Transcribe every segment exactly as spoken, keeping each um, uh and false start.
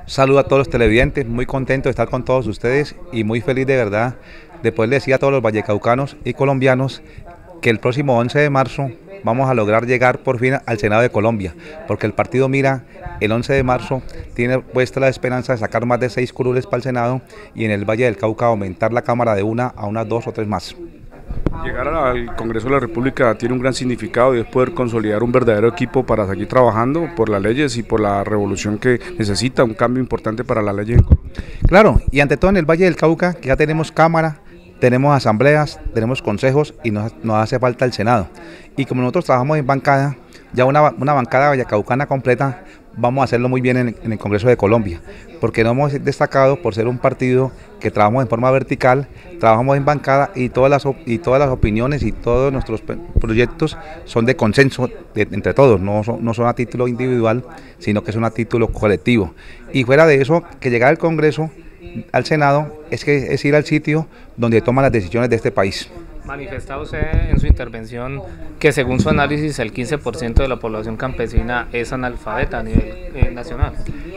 Saludo a todos los televidentes, muy contento de estar con todos ustedes y muy feliz de verdad de poder decir a todos los vallecaucanos y colombianos que el próximo once de marzo vamos a lograr llegar por fin al Senado de Colombia, porque el partido Mira el once de marzo tiene puesta la esperanza de sacar más de seis curules para el Senado y en el Valle del Cauca aumentar la Cámara de una a unas dos o tres más. Llegar al Congreso de la República tiene un gran significado y es poder consolidar un verdadero equipo para seguir trabajando por las leyes y por la revolución que necesita, un cambio importante para las leyes en Colombia. Claro, y ante todo en el Valle del Cauca, que ya tenemos Cámara, tenemos asambleas, tenemos consejos y nos, nos hace falta el Senado. Y como nosotros trabajamos en bancada, ya una, una bancada vallecaucana completa, vamos a hacerlo muy bien en, en el Congreso de Colombia, porque nos hemos destacado por ser un partido que trabajamos en forma vertical, trabajamos en bancada y todas las, y todas las opiniones y todos nuestros proyectos son de consenso de, entre todos, no son, no son a título individual, sino que son a título colectivo. Y fuera de eso, que llegar al Congreso, al Senado, es que es ir al sitio donde toman las decisiones de este país. Manifestaba usted en su intervención que según su análisis el quince por ciento de la población campesina es analfabeta a nivel eh, nacional.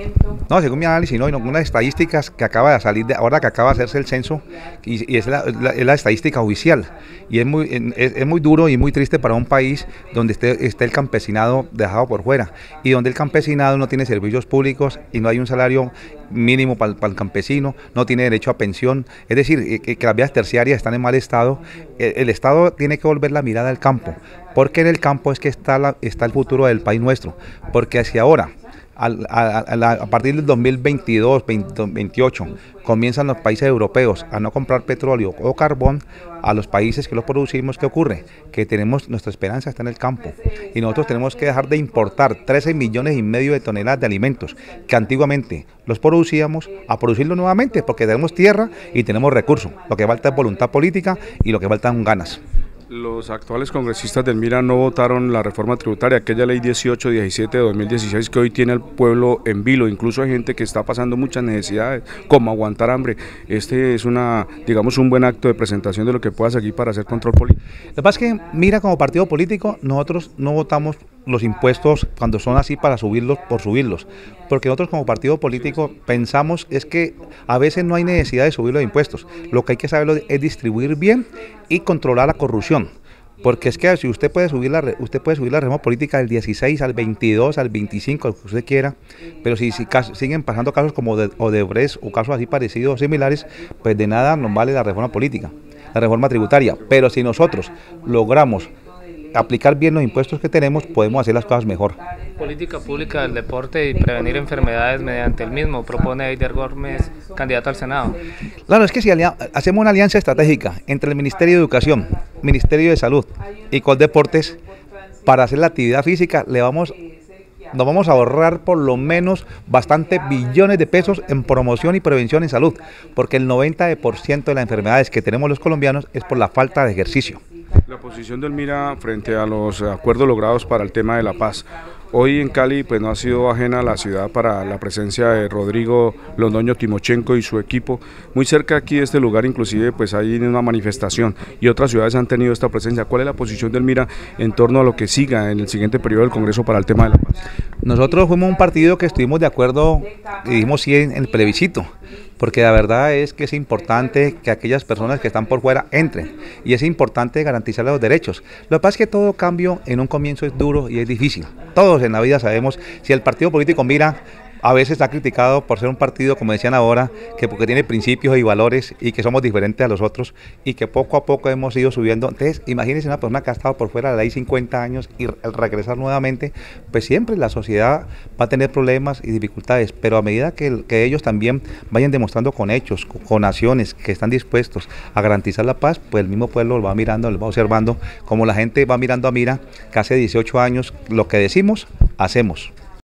No, según mi análisis, no, y no, unas estadísticas que acaba de salir, de, ahora que acaba de hacerse el censo, y, y es, la, la, es la estadística oficial, y es muy, es, es muy duro y muy triste para un país donde esté, esté el campesinado dejado por fuera, y donde el campesinado no tiene servicios públicos y no hay un salario mínimo para el campesino, no tiene derecho a pensión, es decir, que, que las vías terciarias están en mal estado. El, el Estado tiene que volver la mirada al campo, porque en el campo es que está, la, está el futuro del país nuestro, porque hacia ahora, a, a, a, a partir del dos mil veintidós, veintiocho, comienzan los países europeos a no comprar petróleo o carbón a los países que lo producimos. ¿Qué ocurre? Que tenemos, nuestra esperanza está en el campo y nosotros tenemos que dejar de importar trece millones y medio de toneladas de alimentos que antiguamente los producíamos, a producirlos nuevamente porque tenemos tierra y tenemos recursos. Lo que falta es voluntad política y lo que falta son ganas. Los actuales congresistas del Mira no votaron la reforma tributaria, aquella ley dieciocho diecisiete de dos mil dieciséis que hoy tiene al pueblo en vilo. Incluso hay gente que está pasando muchas necesidades, como aguantar hambre. Este es una, digamos, un buen acto de presentación de lo que pueda seguir para hacer control político. Lo que pasa es que Mira, como partido político, nosotros no votamos los impuestos cuando son así para subirlos por subirlos, porque nosotros como partido político pensamos es que a veces no hay necesidad de subir los impuestos, lo que hay que saber es distribuir bien y controlar la corrupción, porque es que si usted puede subir la usted puede subir la reforma política del dieciséis al veintidós, al veinticinco, al que usted quiera, pero si, si caso, siguen pasando casos como de Odebrecht o casos así parecidos o similares, pues de nada nos vale la reforma política, la reforma tributaria. Pero si nosotros logramos aplicar bien los impuestos que tenemos, podemos hacer las cosas mejor. Política pública del deporte y prevenir enfermedades mediante el mismo, propone Eider Gómez, candidato al Senado. Claro, es que si hacemos una alianza estratégica entre el Ministerio de Educación, Ministerio de Salud y Coldeportes, para hacer la actividad física, le vamos, nos vamos a ahorrar por lo menos bastantes billones de pesos en promoción y prevención en salud, porque el noventa por ciento de las enfermedades que tenemos los colombianos es por la falta de ejercicio. La posición del Mira frente a los acuerdos logrados para el tema de la paz. Hoy en Cali pues no ha sido ajena a la ciudad para la presencia de Rodrigo Londoño Timochenko y su equipo. Muy cerca aquí de este lugar inclusive pues hay una manifestación y otras ciudades han tenido esta presencia. ¿Cuál es la posición del Mira en torno a lo que siga en el siguiente periodo del Congreso para el tema de la paz? Nosotros fuimos un partido que estuvimos de acuerdo y dijimos sí en el plebiscito, porque la verdad es que es importante que aquellas personas que están por fuera entren y es importante garantizar los derechos. Lo que pasa es que todo cambio en un comienzo es duro y es difícil. Todos en la vida sabemos, si el partido político Mira a veces está criticado por ser un partido, como decían ahora, que porque tiene principios y valores y que somos diferentes a los otros y que poco a poco hemos ido subiendo. Entonces, imagínense una persona que ha estado por fuera de la ley cincuenta años y al regresar nuevamente, pues siempre la sociedad va a tener problemas y dificultades, pero a medida que, que ellos también vayan demostrando con hechos, con, con acciones que están dispuestos a garantizar la paz, pues el mismo pueblo lo va mirando, lo va observando, como la gente va mirando a Mira, que hace dieciocho años lo que decimos, hacemos.